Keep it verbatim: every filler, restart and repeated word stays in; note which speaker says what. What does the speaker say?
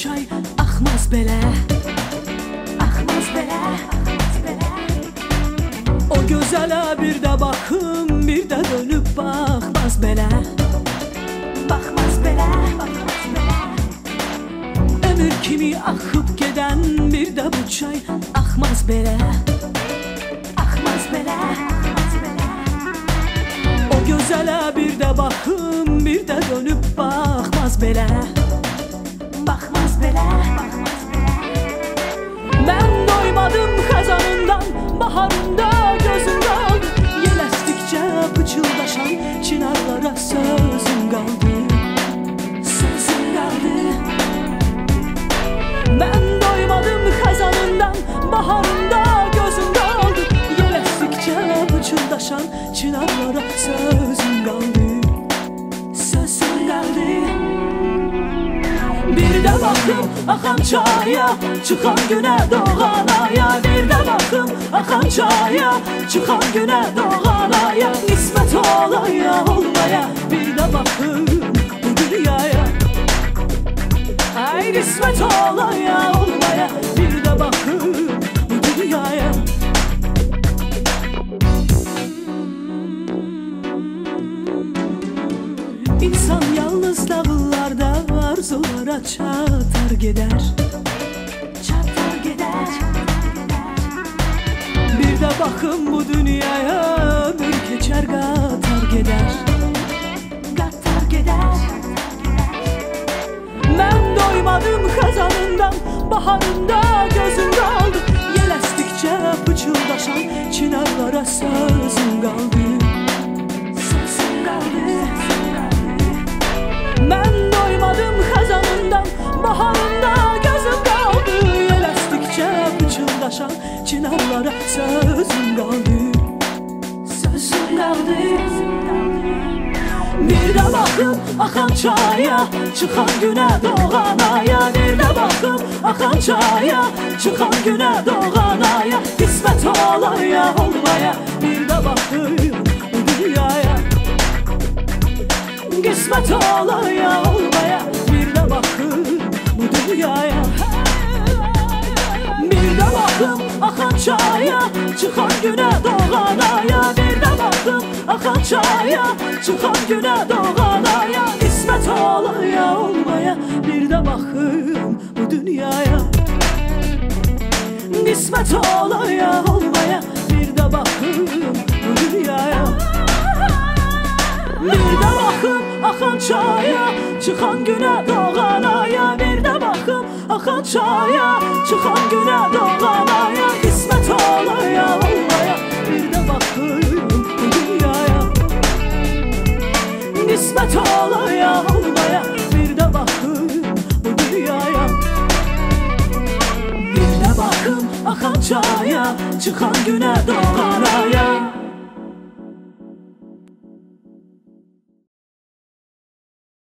Speaker 1: çay axmaz belə, axmaz belə, axmaz belə. O gözələ bir də baxım, bir də dönüb baxmaz belə, baxmaz belə, baxmaz belə. Ömür kimi axıb gedən bir də bu çay axmaz belə, axmaz belə, axmaz belə. O gözələ bir də baxım, bir də dönüb baxmaz belə, baxmaz belə, baxmaz belə. Mən doymadım xəzanından, baharında gözüm qaldı. Yel əsdikcə pıçıldaşan çinarlara sözüm qaldı, sözüm qaldı. Mən doymadım xəzanından, baharında gözüm qaldı. Yel əsdikcə pıçıldaşan çinarlara sözüm qaldı, sözüm qaldı. Bir də baxım axan çaya, çıxan günə doğan aya. Bir də baxım axan çaya, çıxan günə doğan aya. Qismət olaya olmaya, bir də baxım bu dünyaya. Ay qismət olaya olmaya, bir də baxım bu dünyaya. İnsan yalnız dağlarda arzulara çatar gedər, çatar gedər. Bir də baxım bu dünyaya, ömür keçər qatar gedər, qatar gedər. Mən doymadım xəzanından, baharında gözüm qaldı. Yel əsdikcə pıçıldaşan çinarlara sözüm qaldı, sözüm qaldı. Mən doymadım xəzanından, baharında gözüm qaldı. Yel əsdikcə pıçıldaşan çinarlara sözüm qaldı, sözüm qaldı. Bir də baxım axan çaya, çıxan günə doğan aya. Bir də baxım axan çaya, çıxan günə doğan aya. Qismət olaya olmaya, bir də baxım bu dünyaya. Qismət olaya olmaya, bir də baxım bu dünyaya. Bir də baxım axan çaya, çıxan günə doğan aya. Bir də baxım axan çaya, çıxan günə doğan aya. Qismət olaya olmaya, bir də baxım bu dünyaya. Qismət olaya olmaya, bir də baxım bu dünyaya. Bir də baxım axan çaya, çıxan günə doğan aya. Bir də baxım axan çaya, çıxan günə doğan aya. Qismət olaya olmaya, bir də baxım bu dünyaya. Qismət olaya olmaya, bir də baxım bu dünyaya. Bir də baxım axan çaya, çıxan günə doğan aya.